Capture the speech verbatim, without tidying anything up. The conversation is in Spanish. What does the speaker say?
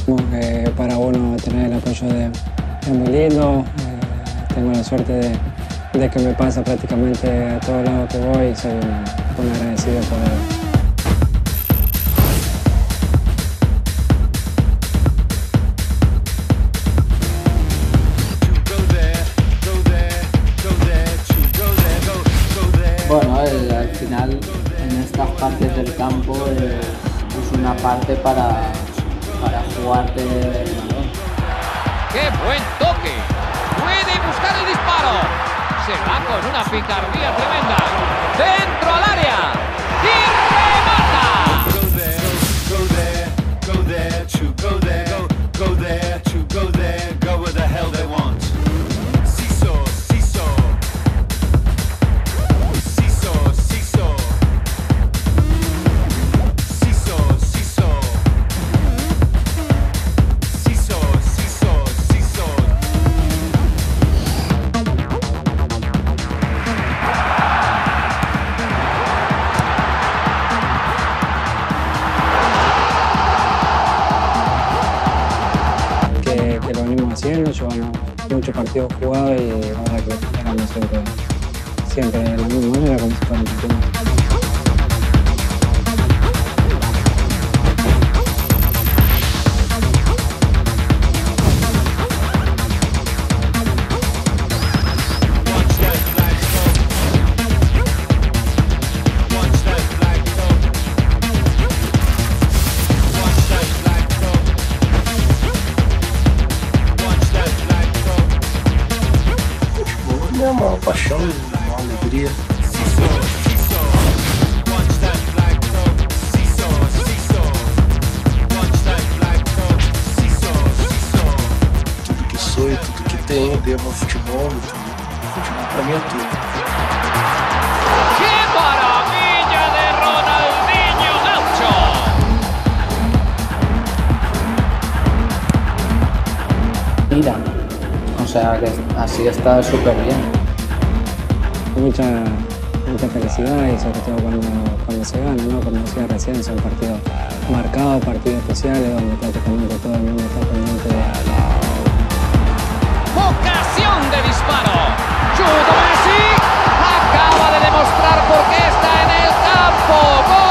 Eh, para uno tener el apoyo de, es muy lindo, eh, tengo la suerte de, de que me pasa prácticamente a todos lados que voy y soy un, un agradecido por él. Bueno, el, al final en estas partes del campo eh, es una parte para, para jugarte el balón. ¡Qué buen toque! ¡Puede buscar el disparo! Se va con una picardía tremenda. ¡Dentro al área! ¡Y remata! Go there, go there, go there, to go there, go there, to go there, go where the hell they want. Seesaw, seesaw. Seesaw, seesaw. Seesaw, seesaw. Seesaw, seesaw, seesaw. Que, que lo venimos haciendo, llevamos muchos partidos jugados y ahora que jugamos siempre, siempre de la misma manera como si fuera un campeonato. É uma paixão, uma alegria. Tudo que sou e tudo que tenho devo ao futebol. Então, futebol para mim é tudo. ¡Qué maravilla de Ronaldinho Gaucho! Mira, o sea que así está súper bien. Mucha, mucha felicidad y sobre todo cuando, cuando se gana, ¿no? Como decía recién, son partidos marcados, partidos especiales donde prácticamente todo el mundo está pendiente de... ¡Ocasión de disparo! ¡Chuto Messi! Acaba de demostrar por qué está en el campo. ¡Gol!